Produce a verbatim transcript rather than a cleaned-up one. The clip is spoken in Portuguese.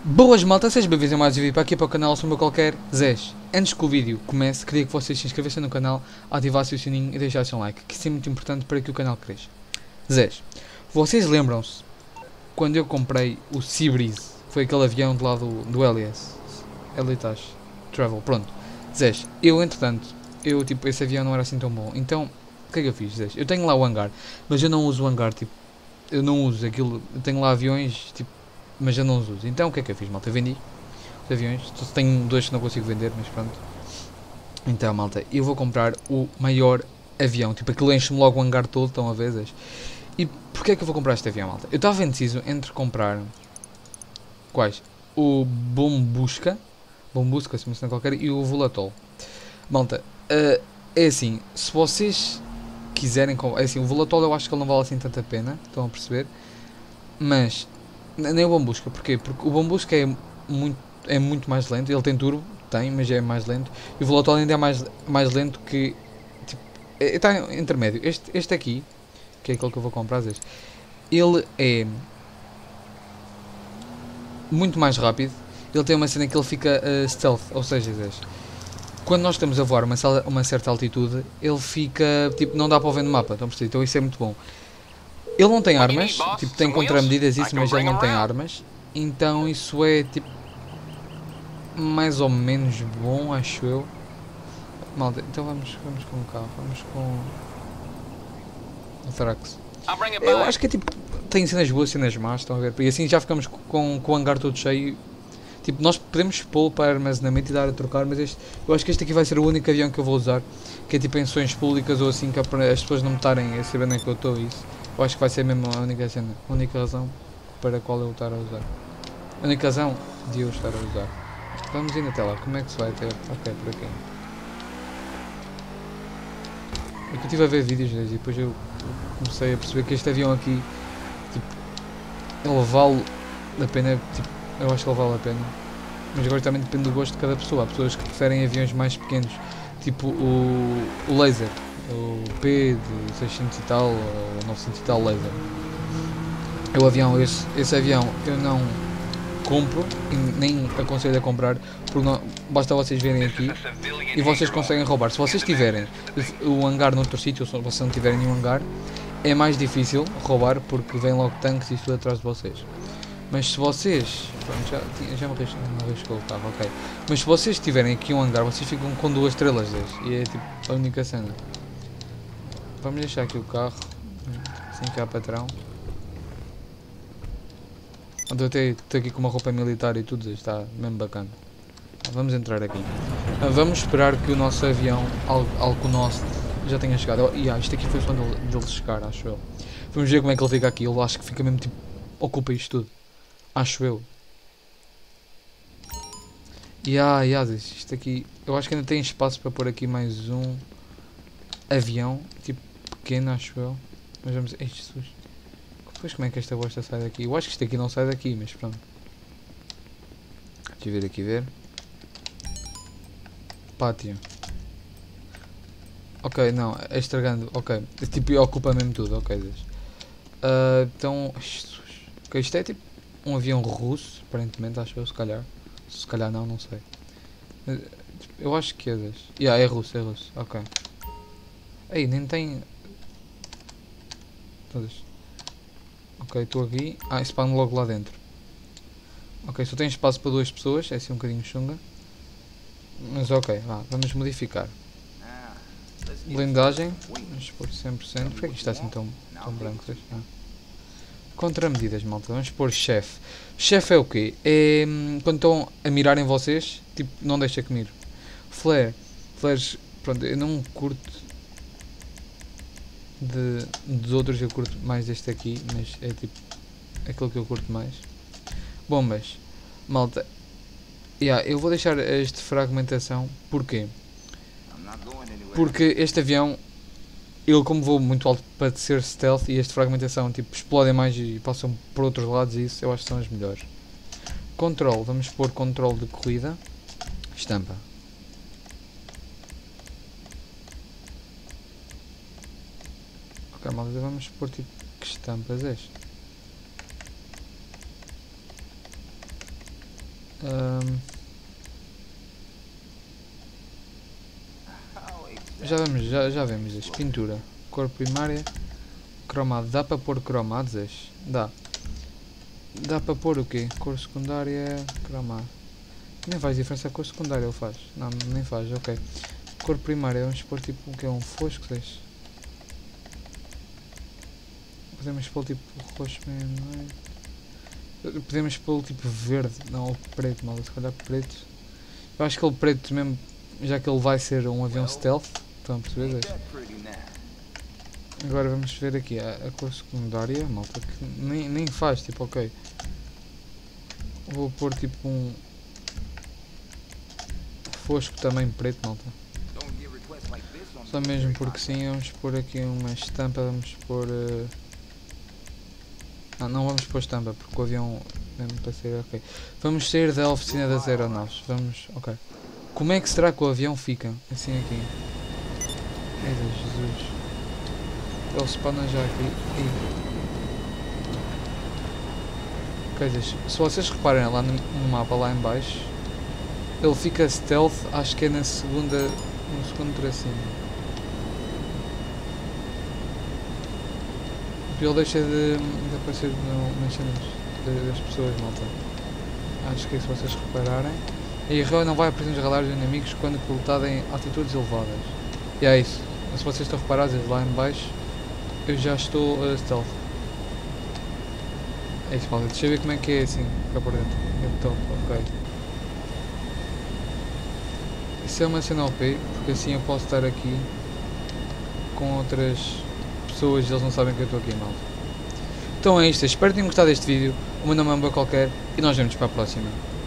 Boas malta, sejam bem-vindos a mais um vídeo para aqui para o canal, sou o meu qualquer Zés. Antes que o vídeo comece, queria que vocês se inscrevessem no canal, ativassem o sininho e deixassem um like, que isso é muito importante para que o canal cresça. Zés, vocês lembram-se quando eu comprei o Seabreeze, foi aquele avião de lá do, do L S, Elitas Travel, pronto. Zés, eu entretanto, eu tipo, esse avião não era assim tão bom, então, o que é que eu fiz, Zés? Eu tenho lá o hangar, mas eu não uso o hangar, tipo, eu não uso aquilo, eu tenho lá aviões, tipo, mas eu não os uso. Então o que é que eu fiz, malta? Eu vendi os aviões. Tenho dois que não consigo vender, mas pronto. Então, malta, eu vou comprar o maior avião. Tipo, aquilo enche-me logo o hangar todo, estão a vezes. E porquê é que eu vou comprar este avião, malta? Eu estava indeciso entre comprar quais? O Bombusca, Bombusca, se me engano qualquer, e o Volatol. Malta, uh, é assim, se vocês quiserem, é assim, o Volatol eu acho que ele não vale assim tanta pena, estão a perceber? Mas nem o Bombusca, porquê? Porque o Bombusca é muito, é muito mais lento, ele tem turbo, tem, mas é mais lento, e o Velottol ainda é mais, mais lento que, tipo, está intermédio. Este, este aqui, que é aquele que eu vou comprar às vezes, ele é muito mais rápido, ele tem uma cena que ele fica uh, stealth, ou seja, às quando nós estamos a voar uma, uma certa altitude, ele fica, tipo, não dá para ver no mapa, então, então isso é muito bom. Ele não tem armas, tipo, tem contramedidas isso, mas ele não tem armas. Então isso é, tipo, mais ou menos bom, acho eu. Malta, então vamos, vamos com o carro, vamos com o Thrax. Eu acho que é, tipo, tem cenas boas, cenas más, estão a ver? E assim já ficamos com, com o hangar todo cheio. Tipo, nós podemos pô-lo para armazenamento e dar a trocar, mas este, eu acho que este aqui vai ser o único avião que eu vou usar. Que é tipo em ações públicas ou assim, que é as pessoas não me estarem a saber nem que eu estou isso. Eu acho que vai ser mesmo a única cena, a única razão para a qual eu estar a usar. A única razão de eu estar a usar. Vamos indo até lá, como é que se vai ter? Ok, por aqui. É que eu estive a ver vídeos e depois eu comecei a perceber que este avião aqui, tipo, ele vale a pena, tipo, eu acho que ele vale a pena. Mas agora também depende do gosto de cada pessoa. Há pessoas que preferem aviões mais pequenos, tipo o, o laser, o P de seiscentos e tal, ou novecentos e tal laser. É o avião, esse, esse avião eu não compro, e nem aconselho a comprar, porque não, basta vocês verem aqui e vocês conseguem roubar. Se vocês tiverem o hangar noutro sítio, ou se vocês não tiverem nenhum hangar, é mais difícil roubar porque vem logo tanques e tudo atrás de vocês. Mas se vocês, pronto, já, já me arriscou o carro, ok. Mas se vocês tiverem aqui um hangar, vocês ficam com duas estrelas dez, e é tipo a única cena. Vamos deixar aqui o carro, sem cá patrão. Eu até estou aqui com uma roupa militar e tudo, está mesmo bacana. Vamos entrar aqui. Vamos esperar que o nosso avião, Alconost, já tenha chegado. E ah, isto aqui foi só dele chegar, acho eu. Vamos ver como é que ele fica aqui. Eu acho que fica mesmo tipo, ocupa isto tudo. Acho eu. E ah, e ah, isto aqui, eu acho que ainda tem espaço para pôr aqui mais um avião, tipo pequeno, acho eu. Mas vamos. Ei, Jesus. Depois como é que esta bosta sai daqui? Eu acho que isto aqui não sai daqui, mas pronto. Deixa eu ver aqui ver. Pátio. Ok, não, é estragando, ok. Tipo, ocupa mesmo tudo, ok. Uh, então, Jesus. Ok, isto é tipo um avião russo, aparentemente, acho eu, se calhar. Se calhar não, não sei. Eu acho que é desse. Yeah, é russo, é russo, ok. Ei, nem tem... Todas. Ok, estou aqui. Ah, spawn logo lá dentro. Ok, só tem espaço para duas pessoas, é assim um bocadinho chunga. Mas ok, vá, vamos modificar. Blindagem, vamos pôr cem por cento. Porquê é que isto está assim tão, tão branco? Ah. Contramedidas, malta, vamos pôr chefe. Chefe é o quê? É quando estão a mirar em vocês, tipo, não deixa que mire. Flare, flares, pronto, eu não curto de, dos outros, eu curto mais deste aqui, mas é tipo aquilo que eu curto mais. Bombas, malta, yeah, eu vou deixar este fragmentação, porquê? Porque este avião, ele como voa muito alto para ser stealth, e este fragmentação tipo explodem mais e passam por outros lados, e isso eu acho que são as melhores. Control, vamos pôr control de corrida, estampa. Ok, malta, vamos pôr tipo, que estampas é este? Um, já vemos, já, já vemos isto. Pintura, cor primária, cromado. Dá para pôr cromados? Este? Dá. Dá para pôr o quê? Cor secundária, cromado. Nem faz diferença a cor secundária, ele faz. Não, nem faz, ok. Cor primária, vamos pôr tipo o que é um fosco, deixa. Podemos pôr tipo roxo mesmo, não é? Podemos pôr tipo verde, não, ou preto, mal, se calhar preto. Eu acho que ele preto mesmo, já que ele vai ser um avião stealth, estão a perceber? Deixa. Agora vamos ver aqui a, a cor secundária, malta, que nem, nem faz, tipo, ok. Vou pôr tipo um fosco também preto, malta. Só mesmo porque sim, vamos pôr aqui uma estampa, vamos pôr... Uh... Ah, não vamos pôr estampa, porque o avião mesmo para ser, ok. Vamos sair da oficina das aeronaves, vamos, ok. Como é que será que o avião fica? Assim aqui. Eita Jesus. Ele spawna já aqui. Ok, deixa. Se vocês reparem lá no, no mapa, lá em baixo, ele fica stealth, acho que é na segunda, no segundo tracinho. Ele deixa de, de aparecer no, nas cenas de, das pessoas, malta. Acho que é se vocês repararem. E a Roy não vai aparecer nos radares inimigos quando coletado em altitudes elevadas. E é isso. Se vocês estão reparados lá em baixo, eu já estou uh, stealth. É isso, malta. Deixa eu ver como é que é assim, cá por dentro. É top, ok. Isso é uma cena O P, porque assim eu posso estar aqui com outras pessoas e eles não sabem que eu estou aqui, malta. Então é isto, espero que tenham gostado deste vídeo. O meu nome é Amber Qualquer e nós vemos para a próxima.